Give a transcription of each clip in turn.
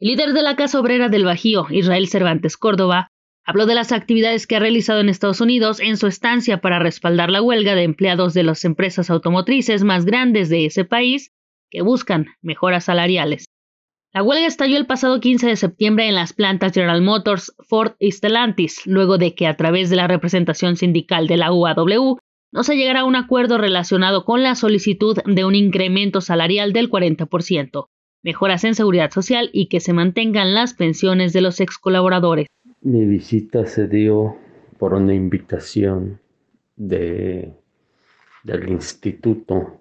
El líder de la Casa Obrera del Bajío, Israel Cervantes Córdoba, habló de las actividades que ha realizado en Estados Unidos en su estancia para respaldar la huelga de empleados de las empresas automotrices más grandes de ese país que buscan mejoras salariales. La huelga estalló el pasado 15 de septiembre en las plantas General Motors, Ford y Stellantis, luego de que a través de la representación sindical de la UAW no se llegara a un acuerdo relacionado con la solicitud de un incremento salarial del 40%, mejoras en seguridad social y que se mantengan las pensiones de los ex colaboradores. Mi visita se dio por una invitación del Instituto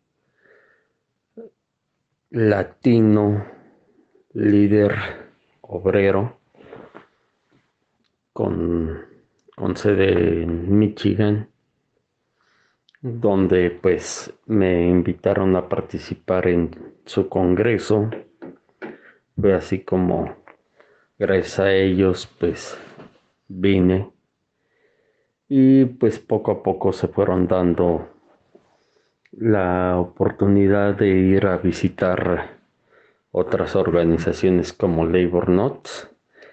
Latino Líder Obrero con sede en Michigan, donde pues me invitaron a participar en su congreso. Fue así como gracias a ellos pues vine, y pues poco a poco se fueron dando la oportunidad de ir a visitar otras organizaciones como Labor Notes,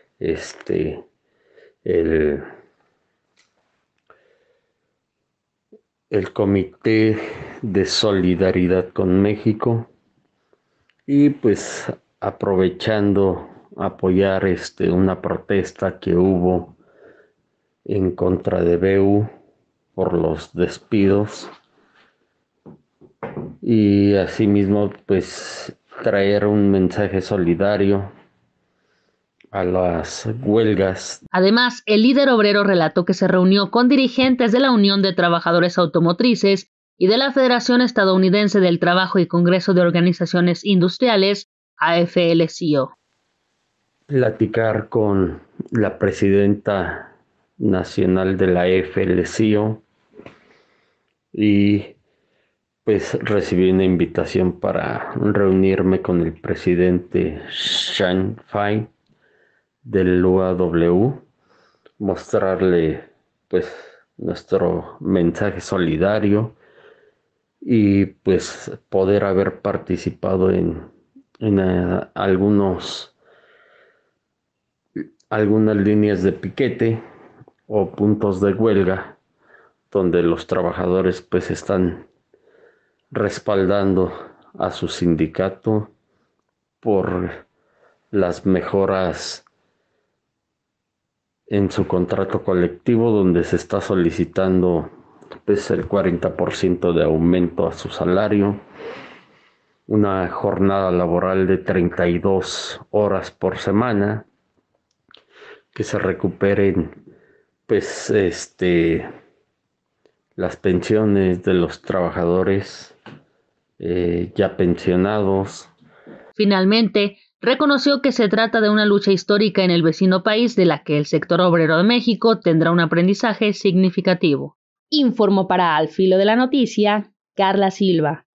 el Comité de Solidaridad con México, y pues aprovechando apoyar una protesta que hubo en contra de BU por los despidos, y asimismo pues traer un mensaje solidario a las huelgas. Además, el líder obrero relató que se reunió con dirigentes de la Unión de Trabajadores Automotrices y de la Federación Estadounidense del Trabajo y Congreso de Organizaciones Industriales, AFL-CIO. Platicar con la presidenta nacional de la AFL-CIO, y pues recibí una invitación para reunirme con el presidente Shane Fine del UAW, mostrarle pues nuestro mensaje solidario y pues poder haber participado en algunas líneas de piquete o puntos de huelga donde los trabajadores pues están respaldando a su sindicato por las mejoras en su contrato colectivo, donde se está solicitando pues el 40% de aumento a su salario, una jornada laboral de 32 horas por semana, que se recuperen pues las pensiones de los trabajadores ya pensionados. Finalmente, reconoció que se trata de una lucha histórica en el vecino país de la que el sector obrero de México tendrá un aprendizaje significativo. Informó para Al Filo de la Noticia, Carla Silva.